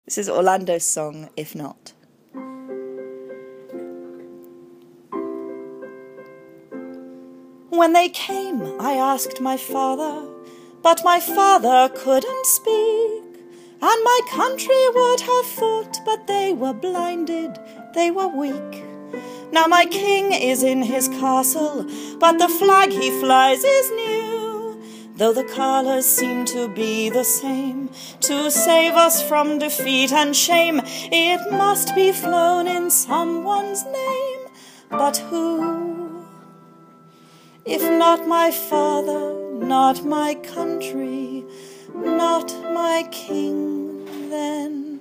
This is Orlando's song, If Not. When they came, I asked my father, but my father couldn't speak. And my country would have fought, but they were blinded, they were weak. Now my king is in his castle, but the flag he flies is new. Though the colours seem to be the same, to save us from defeat and shame, it must be flown in someone's name. But who? If not my father, not my country, not my king, then